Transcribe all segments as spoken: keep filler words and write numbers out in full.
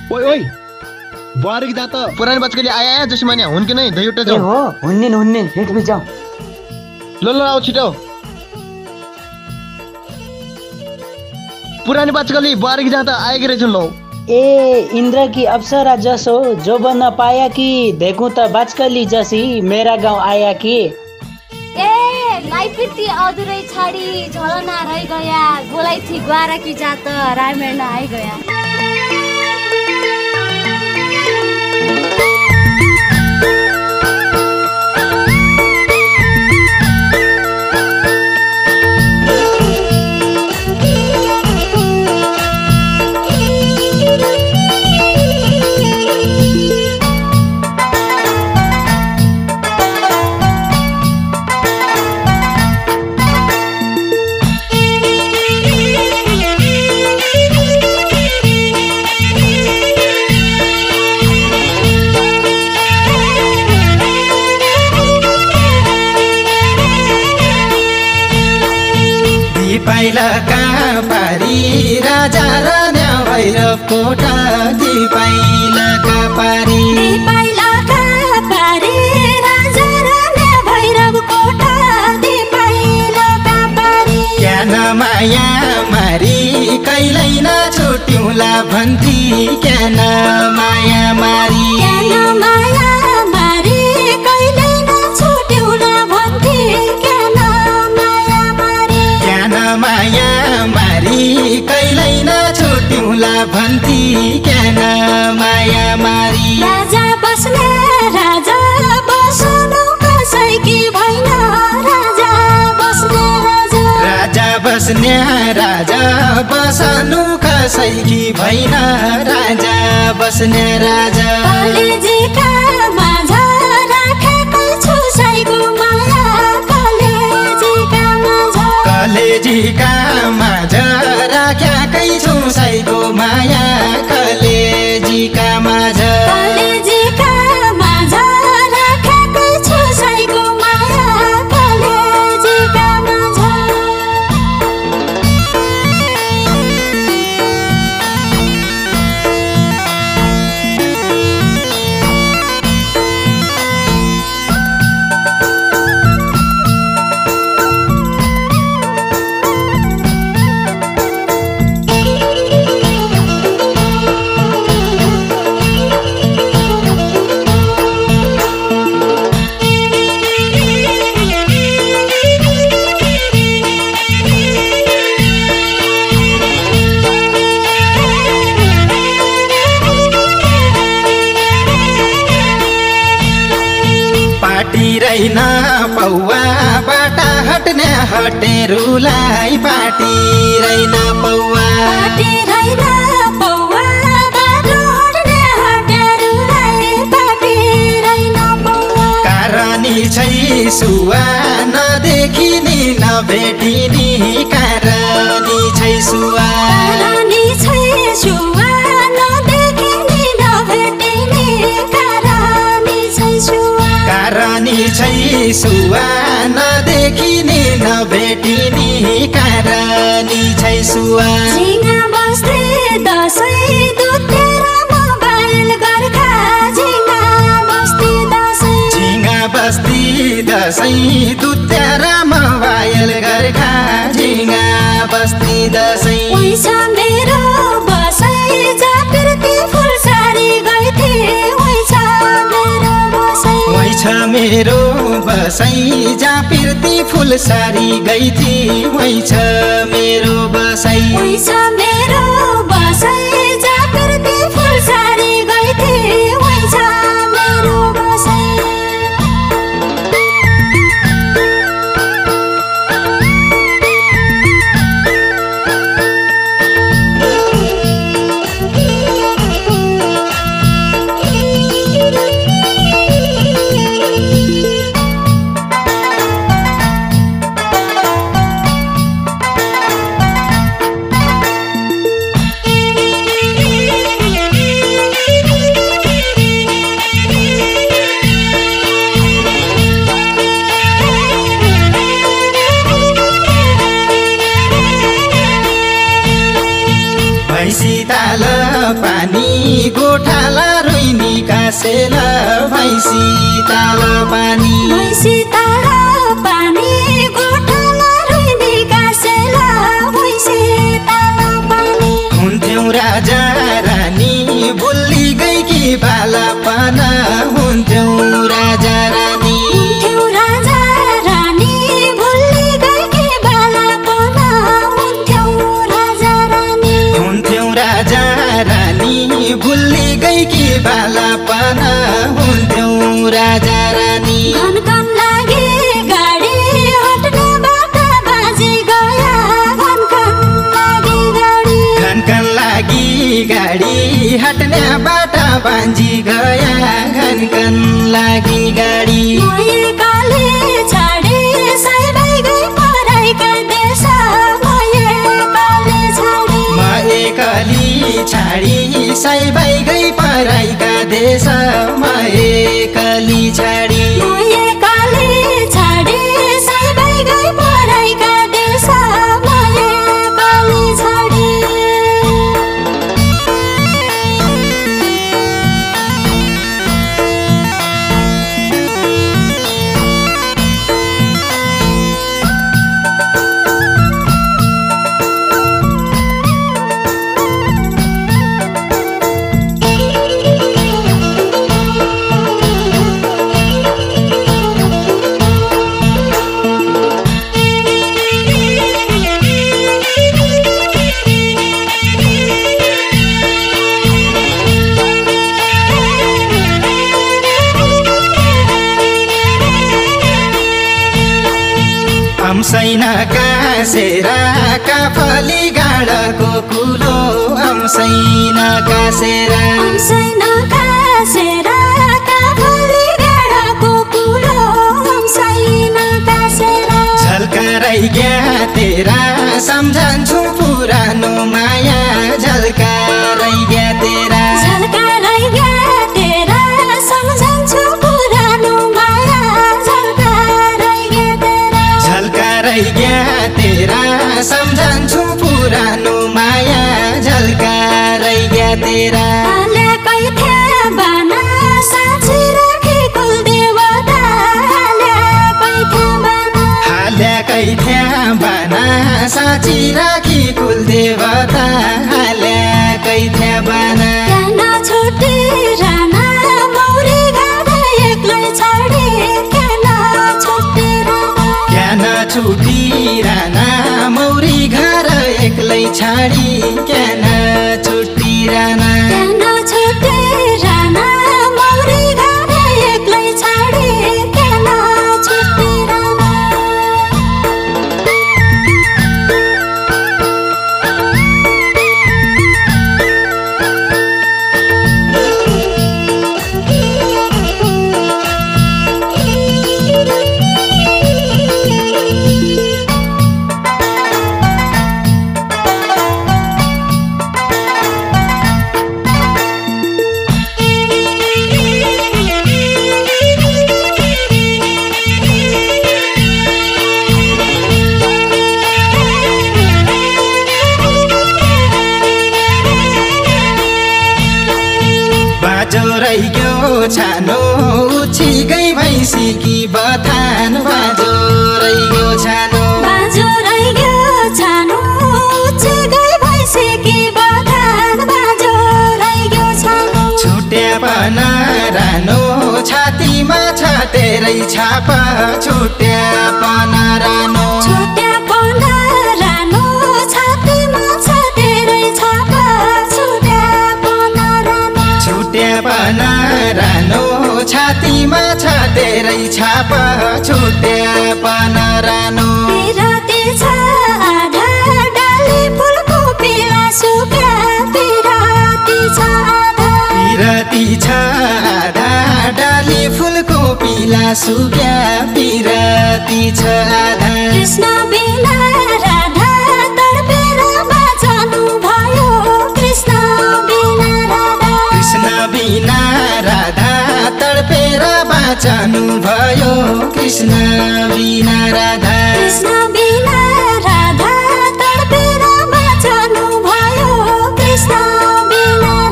ओइ ओइ बुहारी की जात पुरानी बच के लिए आया है जसमानिया हुन कि नहीं दही उठे ए जाओ हो हुन्निन हुन्निन हेठ भी जाऊ लो लो आओ छिटो पुरानी बच गली बुहारी की जात आएगी रे लो ए इंद्र की अप्सरा जसो जो बन पाया कि देखूं त बाचकली जसी मेरा गाउँ आया कि ए लाइपिटी अधुरै छाडी झलना रह गया बोलाई थी ग्वारा की जात रामेण आइ गया पाइलाका पारी राजा र न्या भैरव कोटा दी पाइलाका पारी पाइलाका पारी राजा र न्या भैरव कोटा दी पाइलाका पारी क्यान माया मारी कहिल्यै न छुट्युला भन्थी क्यान माया मारी क्यान माया मारी कहिल्यै न छुट्युला भन्थी क्यान माया मारी क्यान माया मारी कहिल्यै न छुट्युला भन्थी क्यान माया मारी राजा बस्ने राजा बस्नु कसैकी भएन राजा बस्ने राजा राजा बस्ने राजा बस्नु कसैकी भएन राजा बस्ने राजा कलेजीका माझ राखेको छु सैको माया कलेजीका माझ कलेजीका माझ राखेकै छु सैको माया कलेजीका माझ कलेजीका माझ राखेको छु सैको माया कलेजीका माझ रैन पौवा बाटा हट्ने हटेरुलाई पाटी रैन पौवा पाटी रैन पौवा बाटो हट्ने हटेरुलाई पाटी रैन पौवा कारणी छै सुवा नदेखिनी नभेटिनी कारणी छै सुवा कारणी छै सुवा नदेखिनी नभेटिनी कारणी छै सुवा कारणी छै सुवा नदेखिनी नभेटिनी कारणी छै सुवा झिङ्गा बस्दै दसैँ दुतेर मोबाइल गर्खा झिङ्गा बस्ती दसैँ झिङ्गा बस्ती दसैँ दुतेर मोबाइल गर्खा झिङ्गा बस्ती दसैँ पैसा मेरो बसै जातिरती फुलसारी गइथे पैसा मेरो बसै पैसा मेरो बसै जापिर्ती फुलसारी गइथी पैसा मेरो बसै पैसा मेरो बसै जातिरती फुलसारी गइथे पैसा मेरो बसै पानी गोठाला रोइनी कासेल भैँसी ताल पानी भैँसी ताल पानी गोठाला रोइनी कासेल भैँसी ताल पानी हुन्थ्यौँ राजा रानी भुल्ली गई कि बालापना हुन्थ्यौँ राजा रानी हुन्थ्यौँ राजा रानी भुल्ली गई कि बालापना हुन्थ्यौँ राजा रानी हुन्थ्यौँ राजा रानी भुल्ली गई कि बालापना हुन्थ्यौँ राजा रानी घन घन लागे गाडी हट्ने बाटा बाजी गया घन घन लागे गाडी घन घन लागी गाडी हट्ने बाटा बाँझी गया घन घन लागी गाडी मोये काले छाडे साइबाई गई पराइका देश मोये काले छाडे म एकली छाडी साइबाई गई पराइका देश म एकली छाडी मोये काले छाडे साइबाई गई पराइका देश मोये काले छाडे अम्सैना कासेर काफली गाडाको कुलो अम्सैना कासेर अम्सैना कासेर काफली गाडाको कुलो अम्सैना कासेर झल्कारै ग्या तेरा सम्झन्छु पुरानो माया झल्कारै ग्या तेरा झल्कारै ग्या तेरा सम्झन्छु पुरानो माया झल्कारै ग्या तेरा झल्कारै ग्या तेरा सम्झन्छु पुरानो माया झल्कारै ग्या तेरा हालेकै थिया बाना साँची राखी कुलदेवता हालेकै थिया बाना हाल्याकै थ्या बाना साँची राखी कुलदेवता हाल्याकै थ्या बाना त्यहाँ छुट्टी राना मौरी गाडा एक्लै छाडे त्यहाँ छुट्टी राना ज्ञान छुटी राना मौरी घर एक्लै छाडी ज्ञान छुटी राना त्यहाँ छुट्टी राना मौरी गाडा एक्लै छाडे त्यहाँ छुट्टी राना बाजो रैग्यो छानो उछि गई भैँसी कि बथान बाजो रैग्यो छानो बाजो रैग्यो छानो उछि गई भैँसी कि बथान बाजो रैग्यो छानो छुट्या पन रानो छातीमा छ तेरै छाप छुट्या पन रानो छुट्या पन रानो छातीमा छ तेरै छाप छुट्या पन रानो छुट्या पन रानो छातीमा छ तेरै छाप छुट्या पन रानो पिराती छ आधा डाली फुलको पिरा सुक्या पिराती छ आधा पिरती छ आधा डाली फुलको पिला सुक्या पिरती छ आधा कृष्ण बिना राधा तडपेर बाँच्नु भयो कृष्ण बिना राधा कृष्ण बिना राधा तडपेर बाँच्नु भयो कृष्ण बिना राधा कृष्ण बिना राधा तडपेर बाँच्नु भयो कृष्ण बिना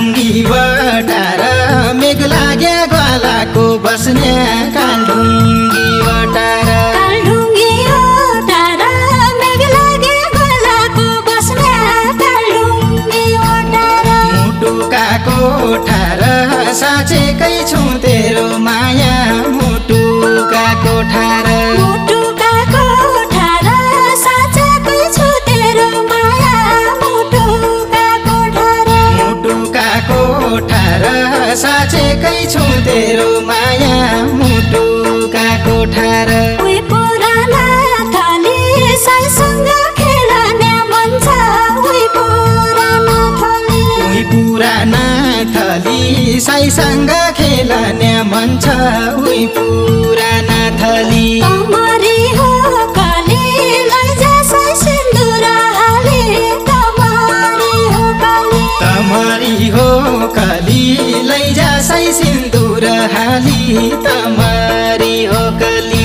कालढुङ्गी बटार मेघ लाग्या ग्वालाको बस्ने कालढुङ्गी बटार कालढुङ्गी ओटार मेघ लागे गोलाको बस्ने कालढुङ्गी ओटार मुटुका कोठार साँचेकै छु तेरो माया मुटुका कोठार मुटुका कोठार साँचेकै छु तेरो माया मुटुका कोठार मुटुका कोठार साँचेकै छु तेरो माया मुटुका कोठार उही पुराना थली साईसँग खेल्ने मन छ उही पुराना थली उही पुराना थली साईसँग खेल्ने मन छ उही पुराना थली तमरी हो कली लैजा साई सिन्दुर हाली तमरी हो कली तमरी हो कली लैजा साई सिन्दुर हाली तमरी हो कली